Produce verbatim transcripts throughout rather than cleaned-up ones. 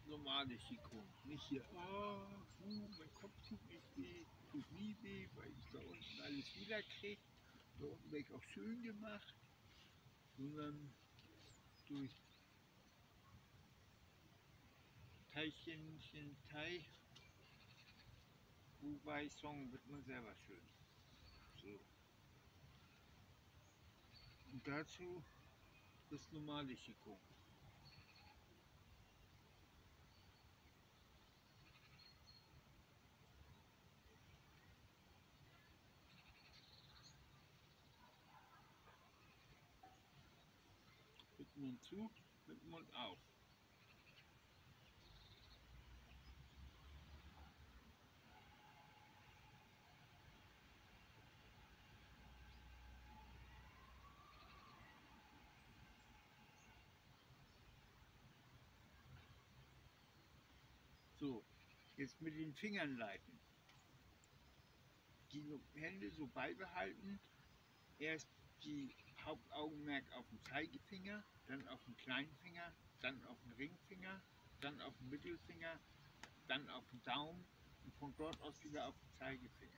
normale Qigong. Nicht hier, oh, uh, mein Kopf tut nicht weh, tut nie weh, weil ich da unten alles wieder kriege. Da unten werde ich auch schön gemacht, sondern durch Teilchen, Tai, Wu Wei Song wird man selber schön. So. Und dazu das normale Qigong. Mit Mund zu, mit Mund auf. So, jetzt mit den Fingern leiten. Die Hände so beibehalten. Erst die Hauptaugenmerk auf den Zeigefinger, dann auf den kleinen Finger, dann auf den Ringfinger, dann auf den Mittelfinger, dann auf den Daumen und von dort aus wieder auf den Zeigefinger.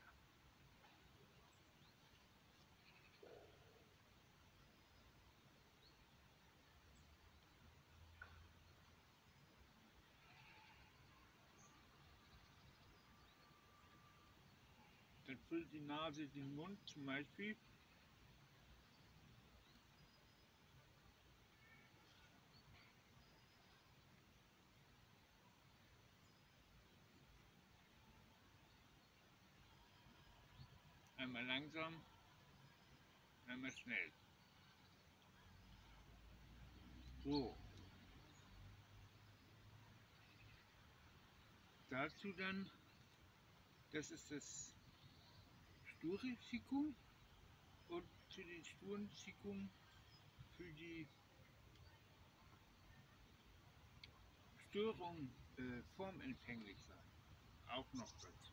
Dann füllt die Nase den Mund zum Beispiel. Einmal langsam, einmal schnell. So. Dazu dann, das ist das sture Qigong und zu den sturen Qigong für die Störung äh, formempfänglich sein. Auch noch dazu.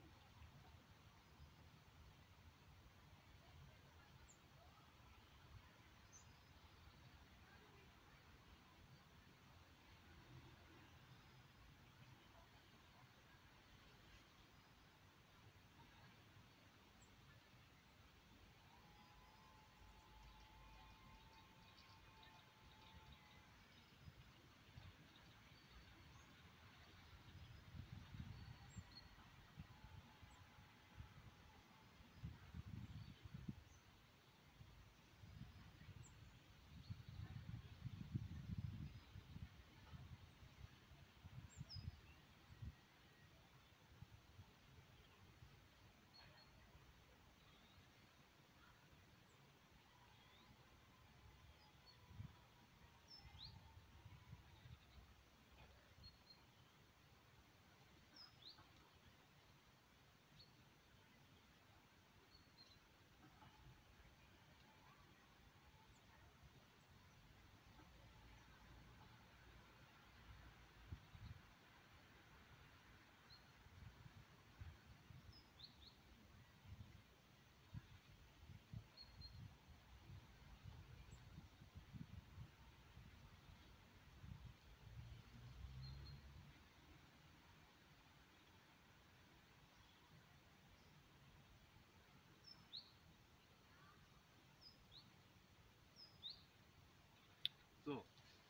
So,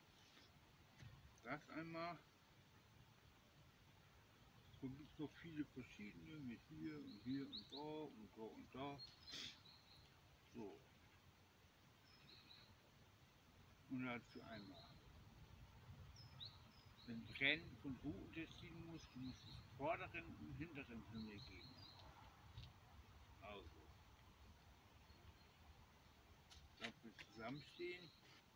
das einmal. So gibt es noch viele verschiedene mit hier und hier und da und da und da. So. Und dazu einmal. Wenn Tränen von Ruhe unterschieden muss, muss es vorderen und hinteren Himmel geben. Also. Dafür zusammenstehen.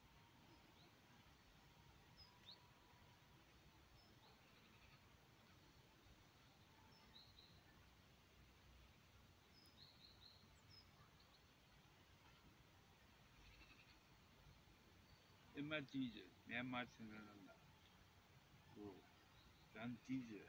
Immer diese, mehrmals hintereinander. So, dann diese.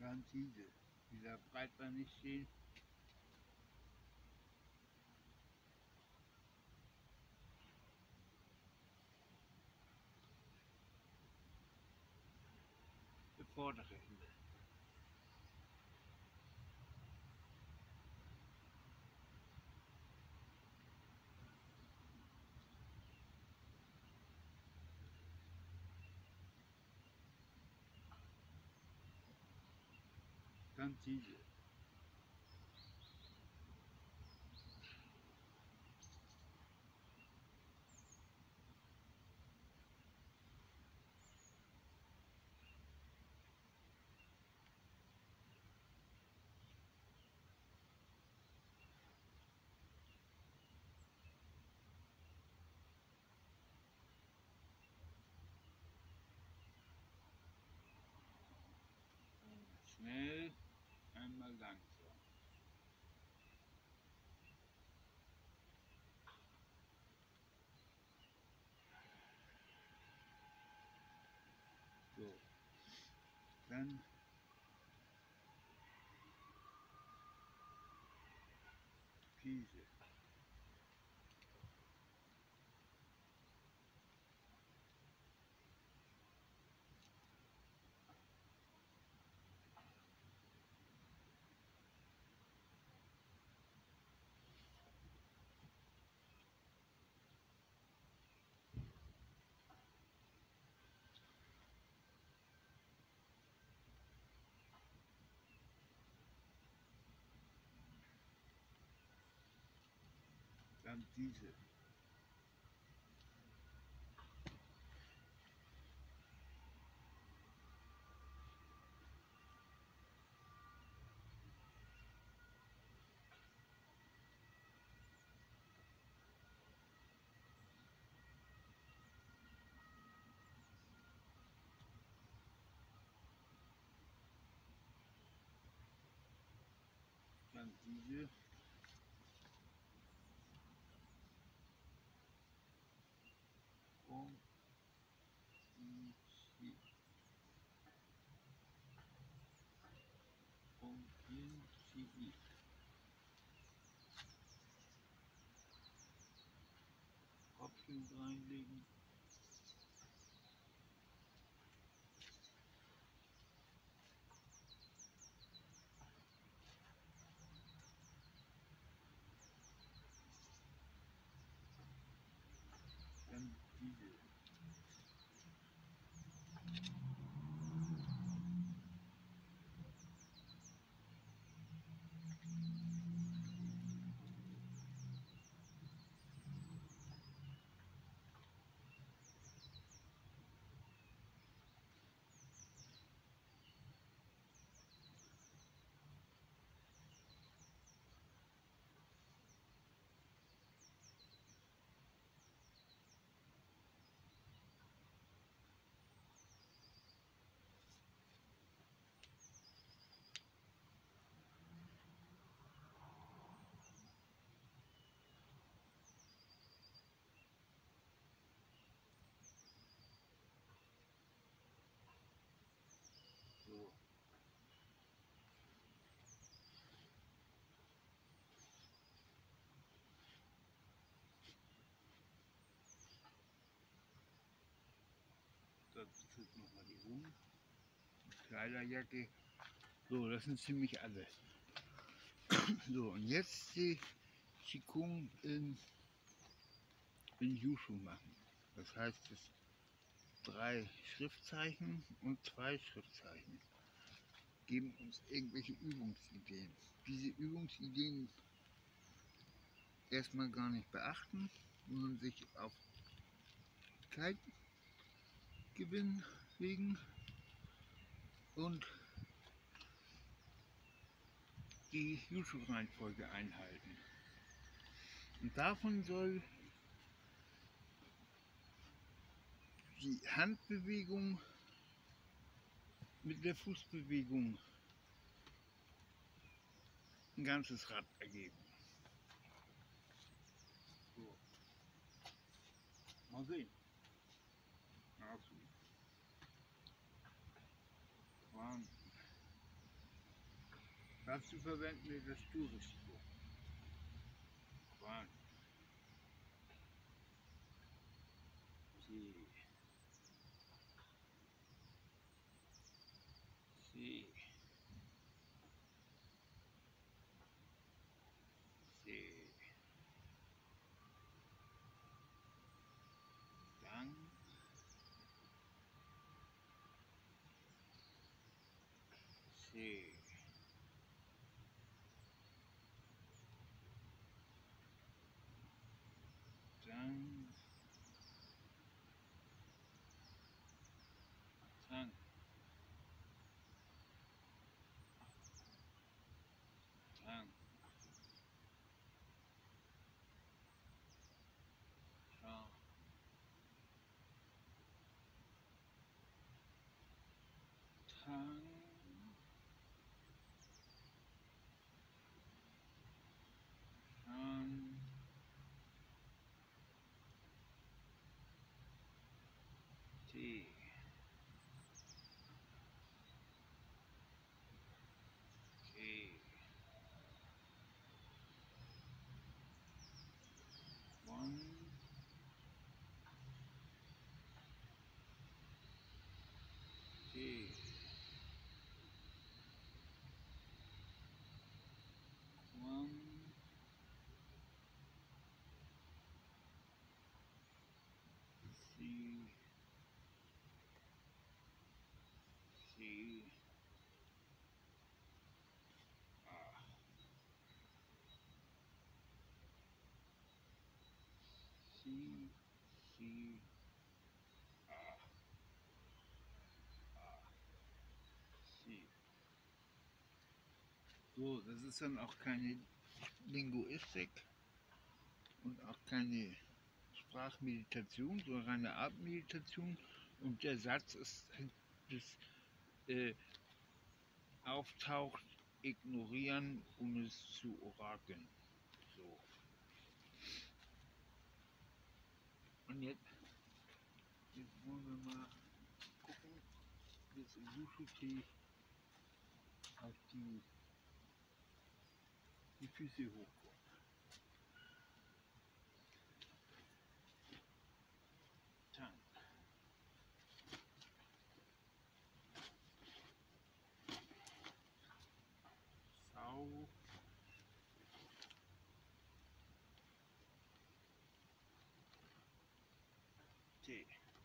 Dann diese. Wieder breitbeinig stehen. Der vordere Ende. Dann diese. Schnell, einmal langsam. So, dann diese. Dann diese. Dann diese. Und die. Und die. Kopfchen reinlegen. Dann diese. So. Das ist jetzt nochmal die Hosen. Kleiderjacke. So, das sind ziemlich alle. So, und jetzt die Qigong in, in Yushu machen. Das heißt, es drei Schriftzeichen und zwei Schriftzeichen geben uns irgendwelche Übungsideen. Diese Übungsideen erstmal gar nicht beachten, sondern sich auf Zeitgewinn legen und die Yushu-Reihenfolge einhalten. Und davon soll die Handbewegung mit der Fußbewegung ein ganzes Rad ergeben. So. Mal sehen. Also, Wahnsinn. Dazu verwenden wir das Durisco. Quan. Si. Si. Si. Dann. Si. Dann. Dann. Dann. Dann. Tang, Tang, T, T, one, T, one, C, C, A, C, C, A, A, C. So, das ist dann auch keine Linguistik und auch keine Sprachmeditation, sondern eine Artmeditation. Und der Satz ist, das äh, auftaucht, ignorieren, um es zu orakeln. So. Und jetzt, jetzt wollen wir mal gucken, wie es im Yushu-Tee auf die, die Füße hochkommt. Tang. Sau. Tee.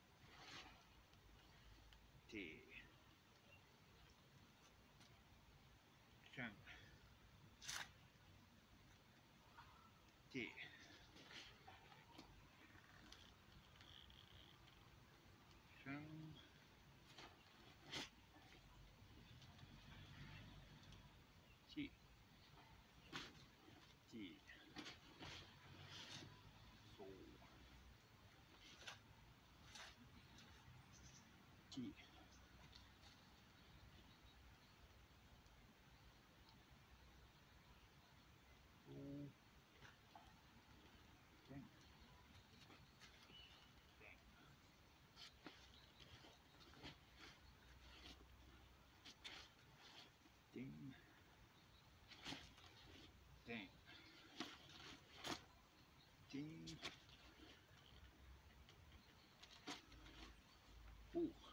Tee. Tang. Tee. Tang. Tee. Tee. So. Tee. So. Tang. Ding. Dang. Ding. Hoch.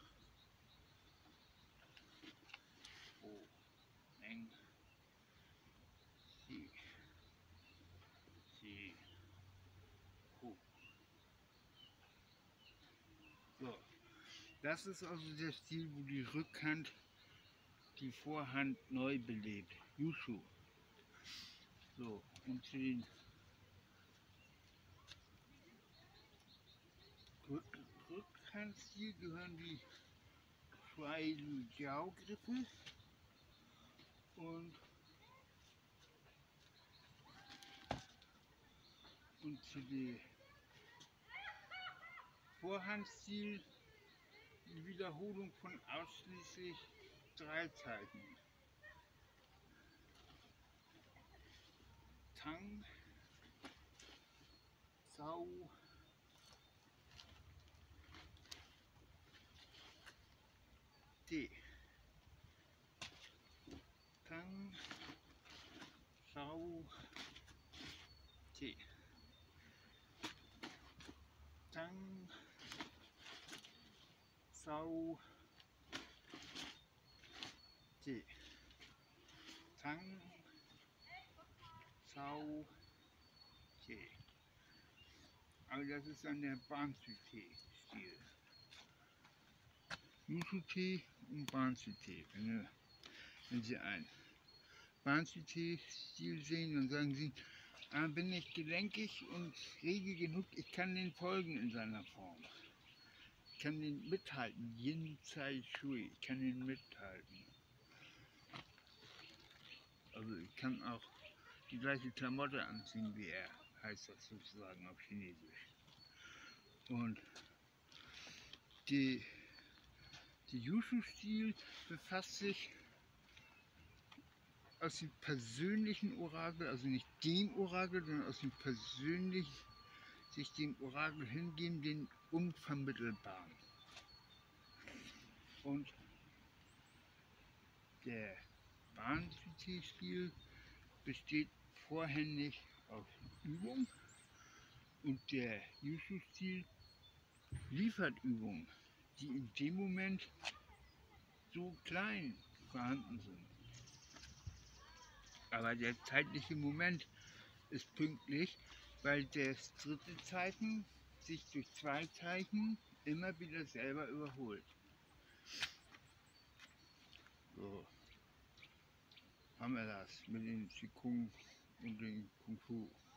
Hoch. Eng. Sie. Sie. Hoch. So. Das ist also der Stil, wo die Rückhand die Vorhand neu belebt. Yushu. So, und zu den Rück Rückhandstil gehören die Shuai Lu Jiao Griffe und, und zu den Vorhandstil die Wiederholung von ausschließlich drei Zeichen. Tang, Sau, T. Tang, Zhang, Zhao, T. Zhang, Zhao, T. Aber das ist dann der Banzi-Tee-Stil. Yushu-Tee und Banzi-Tee. Wenn, wenn Sie einen Banzi-Tee-Stil sehen, dann sagen Sie, ah, bin ich gelenkig und rege genug, ich kann den folgen in seiner Form. Ich kann den mithalten, Yin Zai Shui, ich kann den mithalten. Also ich kann auch die gleiche Klamotte anziehen wie er, heißt das sozusagen auf Chinesisch. Und die, die Yushu-Stil befasst sich aus dem persönlichen Orakel, also nicht dem Orakel, sondern aus dem persönlichen, sich dem Orakel hingeben, den Unvermittelbaren. Und der Banzi-Stil besteht vorrangig auf Übung und der Yushu-Stil liefert Übungen, die in dem Moment so klein vorhanden sind. Aber der zeitliche Moment ist pünktlich, weil das dritte Zeichen sich durch zwei Zeichen immer wieder selber überholt. So haben wir das mit den Qigong und den Kung Fu.